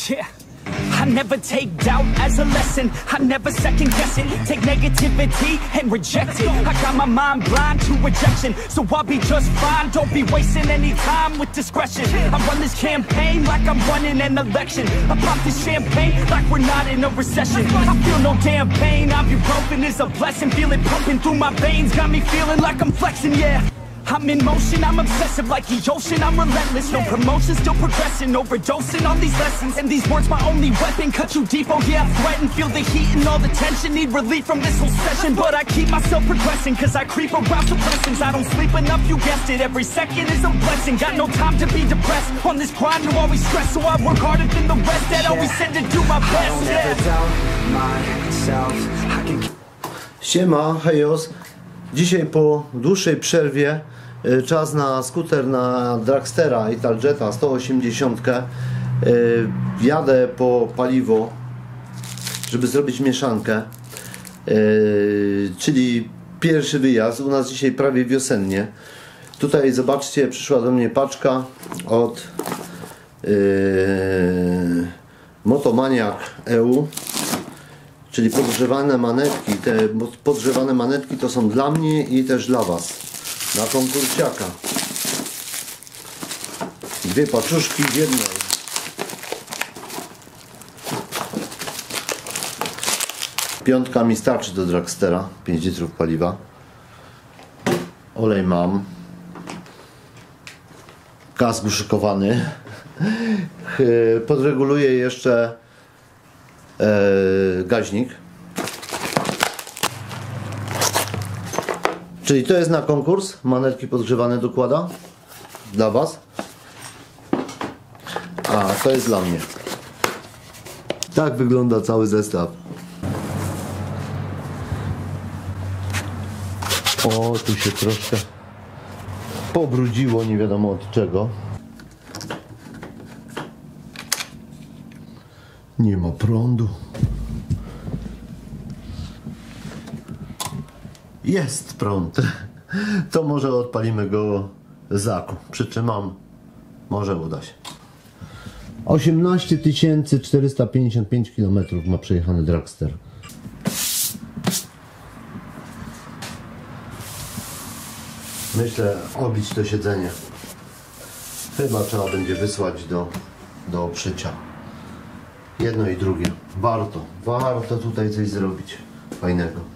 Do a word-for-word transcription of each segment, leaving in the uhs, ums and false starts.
Yeah. I never take doubt as a lesson. I never second guess it. Take negativity and reject it. I got my mind blind to rejection, so I'll be just fine. Don't be wasting any time with discretion. I run this campaign like I'm running an election. I pop this champagne like we're not in a recession. I feel no damn pain. Ibuprofen is a blessing. Feel it pumping through my veins. Got me feeling like I'm flexing, yeah. I'm in motion, I'm obsessive like the ocean, I'm relentless. No promotion, still progressing, overdosing on these lessons. And these words my only weapon, cut you deep, oh yeah, I threaten. Feel the heat and all the tension, need relief from this whole session. But I keep myself progressing, cause I creep around suppressants. I don't sleep enough, you guessed it, every second is a blessing. Got no time to be depressed, on this grind you always stress. So I work harder than the rest, that always said to do my best. I don't ever doubt myself, I can... Siema, hejos. Dzisiaj po dłuższej przerwie czas na skuter, na Dragstera Italjetta sto osiemdziesiąt. Jadę po paliwo, żeby zrobić mieszankę, czyli pierwszy wyjazd. U nas dzisiaj prawie wiosennie. Tutaj zobaczcie, przyszła do mnie paczka od yy, Motomaniak E U, czyli podgrzewane manetki. Te podgrzewane manetki to są dla mnie i też dla Was. Na konkursiaka. Dwie paczuszki w jednej. Piątka mi starczy do Dragstera. pięć litrów paliwa. Olej mam. Kask uszykowany. Podreguluję jeszcze e, gaźnik. Czyli to jest na konkurs, manetki podgrzewane dokłada dla Was, a to jest dla mnie. Tak wygląda cały zestaw. O, tu się troszkę pobrudziło, nie wiadomo od czego. Nie ma prądu. Jest prąd. To może odpalimy go zaku. Przytrzymam. Może uda się. osiemnaście tysięcy czterysta pięćdziesiąt pięć kilometrów ma przejechany Dragster. Myślę obić to siedzenie. Chyba trzeba będzie wysłać do, do obszycia. Jedno i drugie. Warto. Warto tutaj coś zrobić fajnego.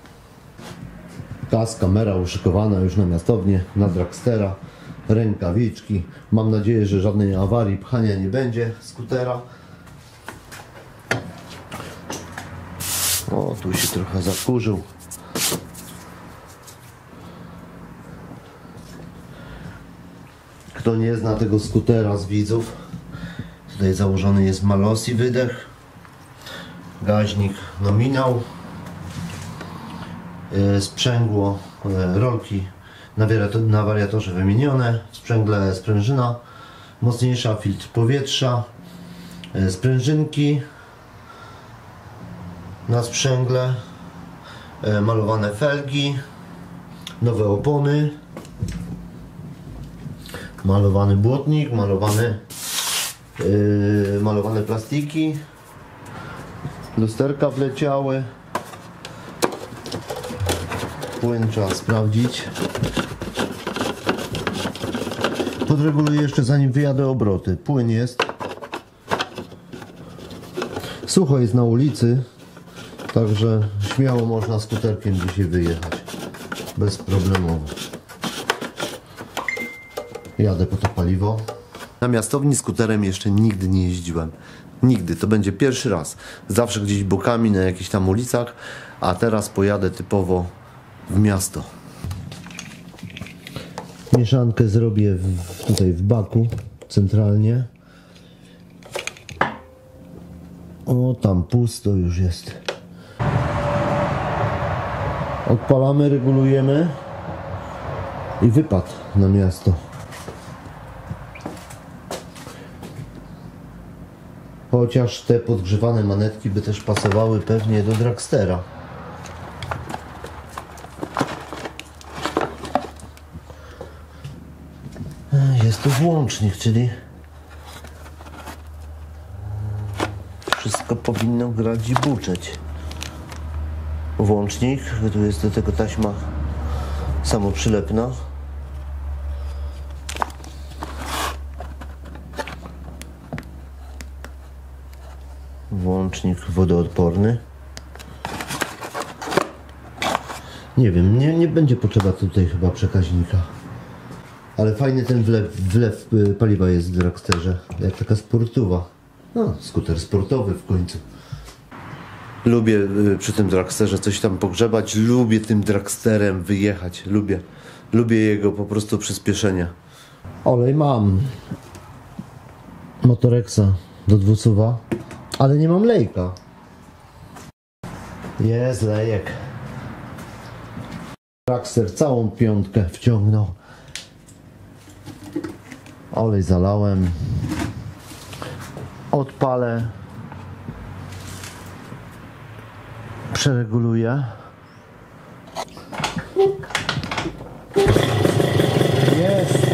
Kask, kamera uszykowana już na miastownię, na Dragstera, rękawiczki. Mam nadzieję, że żadnej awarii, pchania nie będzie skutera. O, tu się trochę zakurzył. Kto nie zna tego skutera z widzów, tutaj założony jest Malossi wydech, gaźnik nominał. Sprzęgło, rolki na wariatorze wymienione, sprzęgle sprężyna, mocniejsza, filtr powietrza, sprężynki na sprzęgle, malowane felgi, nowe opony, malowany błotnik, malowany, yy, malowane plastiki, lusterka wleciały. Płyn trzeba sprawdzić. Podreguluję jeszcze zanim wyjadę obroty. Płyn jest. Sucho jest na ulicy, także śmiało można skuterkiem dzisiaj wyjechać. Bezproblemowo. Jadę po to paliwo. Na miastowni skuterem jeszcze nigdy nie jeździłem. Nigdy. To będzie pierwszy raz. Zawsze gdzieś bokami na jakichś tam ulicach, a teraz pojadę typowo w miasto. Mieszankę zrobię w, tutaj w baku centralnie. O, tam pusto już jest. Odpalamy, regulujemy i wypad na miasto. Chociaż te podgrzewane manetki by też pasowały pewnie do Dragstera. Jest tu włącznik, czyli wszystko powinno grać i buczeć. Włącznik, tu jest do tego taśma samoprzylepna. Włącznik wodoodporny. Nie wiem, nie, nie będzie potrzeba tutaj chyba przekaźnika. Ale fajny ten wlew, wlew paliwa jest w Dragsterze, jak taka sportowa. No, skuter sportowy w końcu. Lubię przy tym Dragsterze coś tam pogrzebać, lubię tym Dragsterem wyjechać, lubię. Lubię jego po prostu przyspieszenia. Olej mam. Motorexa do dwusuwa, ale nie mam lejka. Jest lejek. Dragster całą piątkę wciągnął. Olej zalałem. Odpalę. Przereguluję. Jest.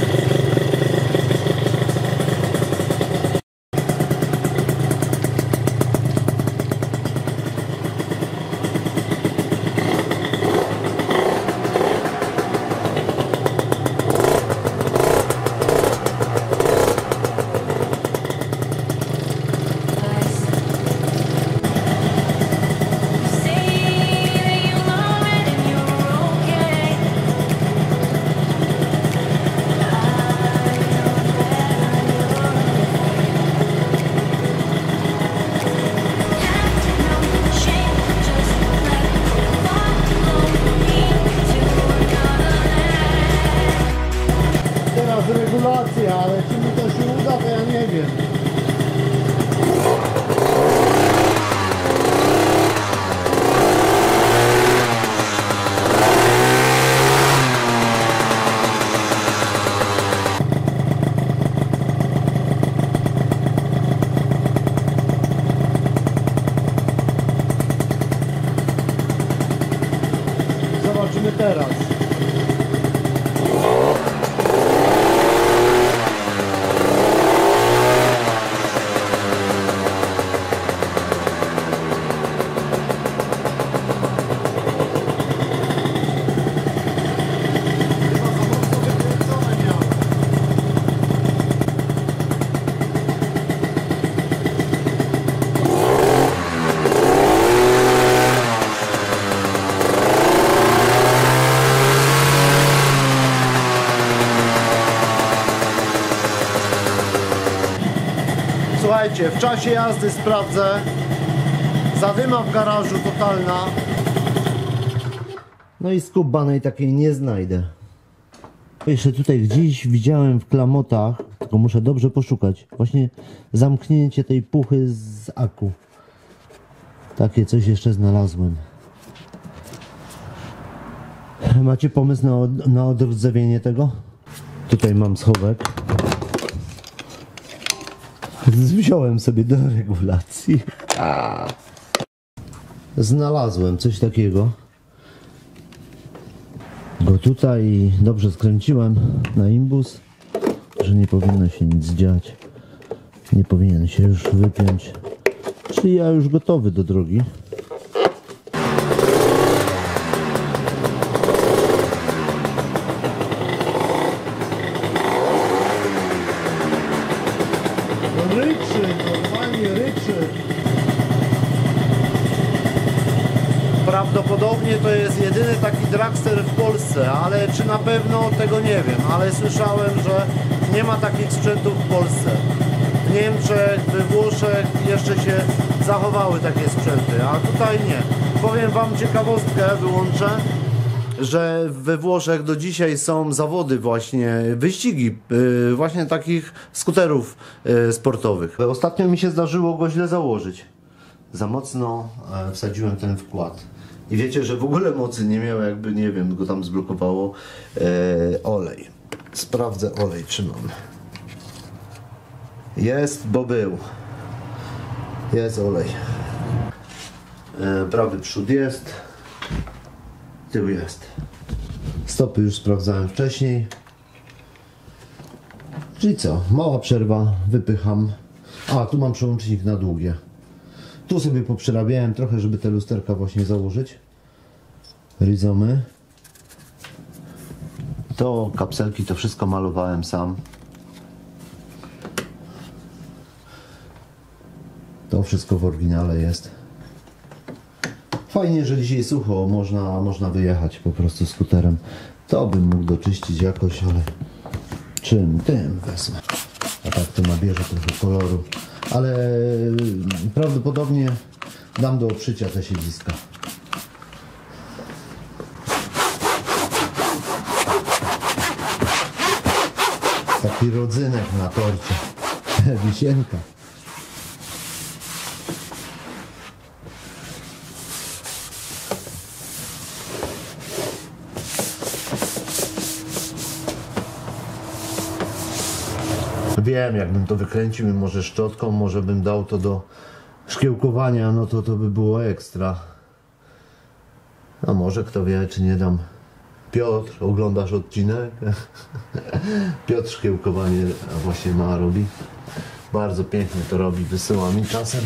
Regulacja, ale czy mi to się uda, to ja nie wiem. Zobaczymy teraz. Słuchajcie, w czasie jazdy sprawdzę. Zadyma w garażu totalna. No i skubanej takiej nie znajdę. Jeszcze tutaj gdzieś widziałem w klamotach, tylko muszę dobrze poszukać, właśnie zamknięcie tej puchy z aku. Takie coś jeszcze znalazłem. Macie pomysł na, od, na odrdzewienie tego? Tutaj mam schowek. Wziąłem sobie do regulacji. A. Znalazłem coś takiego. Go tutaj dobrze skręciłem na imbus, że nie powinno się nic dziać. Nie powinien się już wypiąć. Czyli ja już gotowy do drogi. Ryczy, normalnie ryczy. Prawdopodobnie to jest jedyny taki dragster w Polsce, ale czy na pewno tego nie wiem, ale słyszałem, że nie ma takich sprzętów w Polsce. W Niemczech, we Włoszech jeszcze się zachowały takie sprzęty, a tutaj nie. Powiem wam ciekawostkę, wyłączę, że we Włoszech do dzisiaj są zawody właśnie, wyścigi yy, właśnie takich skuterów yy, sportowych. Ostatnio mi się zdarzyło go źle założyć. Za mocno e, wsadziłem ten wkład. I wiecie, że w ogóle mocy nie miał, jakby, nie wiem, go tam zblokowało. E, olej. Sprawdzę olej, czy mam. Jest, bo był. Jest olej. E, prawy przód jest. Tył jest. Stopy już sprawdzałem wcześniej. Czyli co? Mała przerwa. Wypycham. A, tu mam przełącznik na długie. Tu sobie poprzerabiałem trochę, żeby te lusterka właśnie założyć. Rizomy. To kapselki, to wszystko malowałem sam. To wszystko w oryginale jest. Fajnie, że dzisiaj sucho, można, można wyjechać po prostu skuterem. To bym mógł doczyścić jakoś, ale czym? Tym wezmę. A tak to nabierze trochę koloru. Ale prawdopodobnie dam do oprzycia te siedziska. Taki rodzynek na torcie. Wisienka. Wiem, jakbym to wykręcił i może szczotką, może bym dał to do szkiełkowania, no to to by było ekstra. A może kto wie, czy nie dam. Piotr, oglądasz odcinek? Piotr szkiełkowanie właśnie ma, robi. Bardzo pięknie to robi, wysyła mi czasem.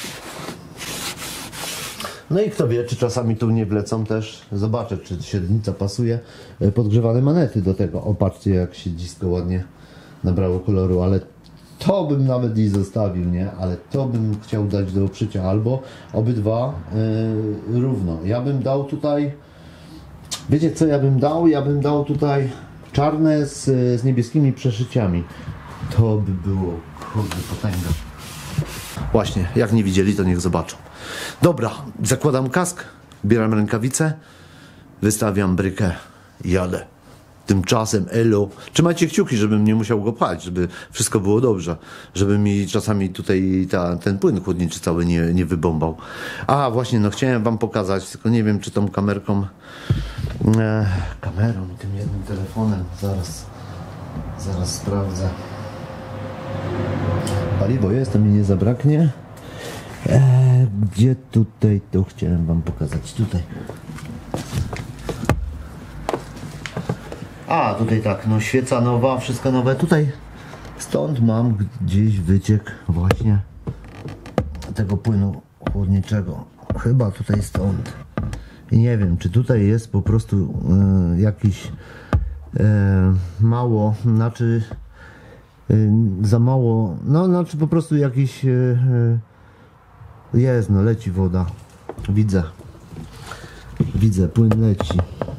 No i kto wie, czy czasami tu nie wlecą też. Zobaczę, czy średnica pasuje. Podgrzewane manety do tego. O, patrzcie, jak siedzisko ładnie nabrało koloru, ale to bym nawet i zostawił, nie? Ale to bym chciał dać do oprzycia, albo obydwa yy, równo. Ja bym dał tutaj, wiecie co ja bym dał? Ja bym dał tutaj czarne z, z niebieskimi przeszyciami. To by było, kurde, potęga. Właśnie, jak nie widzieli, to niech zobaczą. Dobra, zakładam kask, bieram rękawice, wystawiam brykę i jadę. Tymczasem elo, trzymajcie kciuki, żebym nie musiał go palić, żeby wszystko było dobrze, żeby mi czasami tutaj ta, ten płyn chłodniczy cały nie, nie wybombał. A właśnie, no chciałem wam pokazać, tylko nie wiem, czy tą kamerką, e, kamerą i tym jednym telefonem, zaraz, zaraz sprawdzę. Paliwo jest, to mi nie zabraknie. E, gdzie tutaj, to chciałem wam pokazać, tutaj. A, tutaj tak, no świeca nowa, wszystko nowe. Tutaj stąd mam gdzieś wyciek właśnie tego płynu chłodniczego. Chyba tutaj stąd. I nie wiem, czy tutaj jest po prostu y, jakiś y, mało, znaczy y, za mało, no znaczy po prostu jakiś y, y, jest, no leci woda. Widzę. Widzę, płyn leci.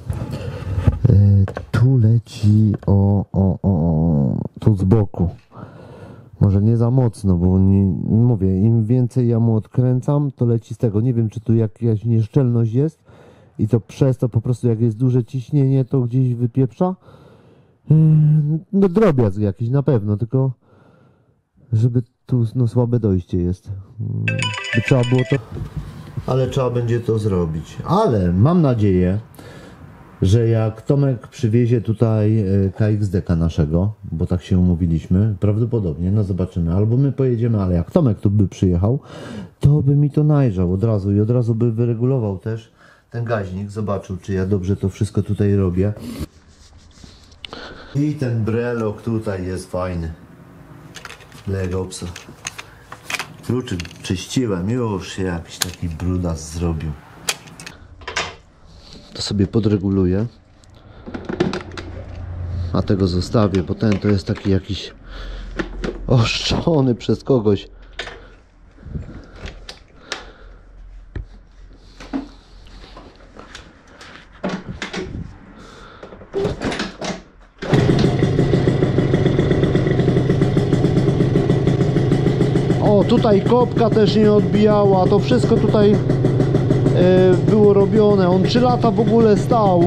Tu leci o, o, o, tu z boku. Może nie za mocno, bo nie, mówię, im więcej ja mu odkręcam, to leci z tego. Nie wiem, czy tu jakaś nieszczelność jest i to przez to po prostu jak jest duże ciśnienie, to gdzieś wypieprza. No drobiazg jakiś na pewno, tylko żeby tu no, słabe dojście jest. By trzeba było to... Ale trzeba będzie to zrobić. Ale mam nadzieję, że jak Tomek przywiezie tutaj K X D-ka naszego, bo tak się umówiliśmy, prawdopodobnie, no zobaczymy, albo my pojedziemy, ale jak Tomek tu by przyjechał, to by mi to najrzał od razu i od razu by wyregulował też ten gaźnik, zobaczył, czy ja dobrze to wszystko tutaj robię. I ten brelok tutaj jest fajny. Legopsa. Kluczy czyściłem, już się jakiś taki brudas zrobił. To sobie podreguluję, a tego zostawię, bo ten to jest taki jakiś oszczony przez kogoś. O, tutaj kopka też nie odbijała, to wszystko tutaj było robione. On trzy lata w ogóle stał.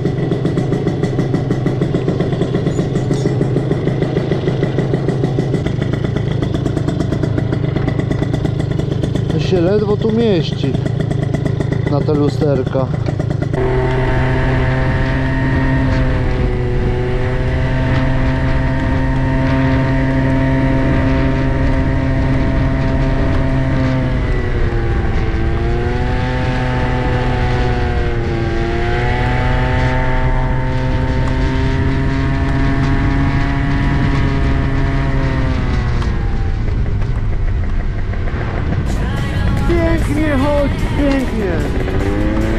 To się ledwo tu mieści na te lusterka. Pięknie, chodź, pięknie.